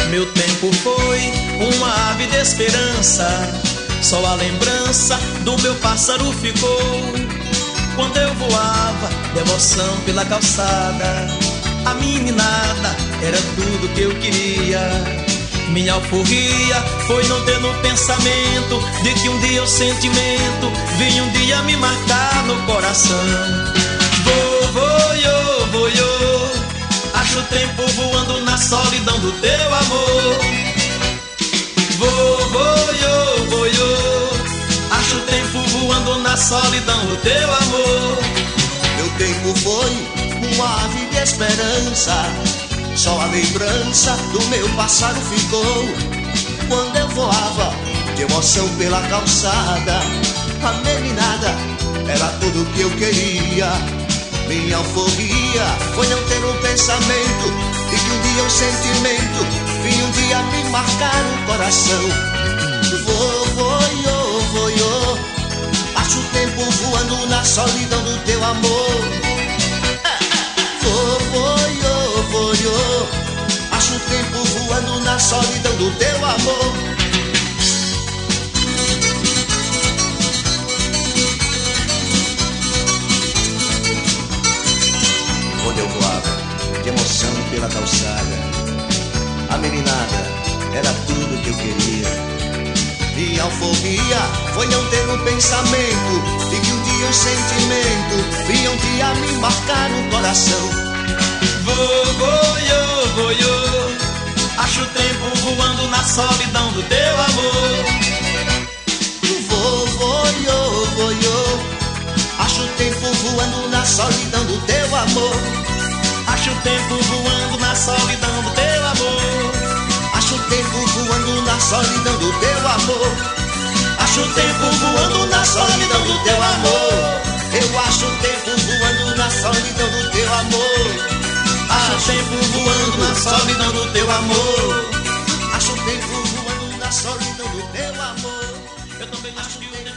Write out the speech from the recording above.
Meu tempo foi uma ave de esperança, só a lembrança do meu pássaro ficou. Quando eu voava, devoção pela calçada, a meninada era tudo que eu queria. Minha alforria foi não ter no pensamento de que um dia o sentimento vinha um dia me marcar no coração. Voiô, acho o tempo voando na solidão do teu amor. Voiô, acho o tempo voando na solidão do teu amor. Meu tempo foi uma ave de esperança, só a lembrança do meu passado ficou. Quando eu voava de emoção pela calçada, a meninada era tudo que eu queria. Minha alforria foi não ter um pensamento de que um dia o sentimento vinha um dia me marcar o coração. Voiô, acho o tempo voando na solidão do teu amor. Voiô, acho o tempo voando na solidão do teu amor. Quando eu voava de emoção pela calçada, a meninada era tudo que eu queria. Minha alforria foi não ter um pensamento de que um dia o sentimento vinha um dia me marcar no coração. Voiô, acho o tempo voando na solidão do teu amor. Voiô, acho o tempo voando na solidão do teu amor. Acho o tempo voando na solidão do teu amor. Acho o tempo voando na solidão do teu amor. Acho o tempo voando na solidão do teu amor. Eu acho o tempo voando na solidão do teu amor. Acho o tempo voando na solidão do teu amor. Acho o tempo voando na solidão do teu amor. Eu também acho que o tempo